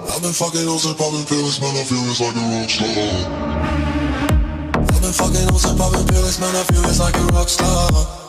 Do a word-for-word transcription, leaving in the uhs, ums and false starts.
I've been fucking hoes and popping pills, man, I feel it's like a rock star. I've been fucking hoes and popping pills, man, I feel it's like a rock star.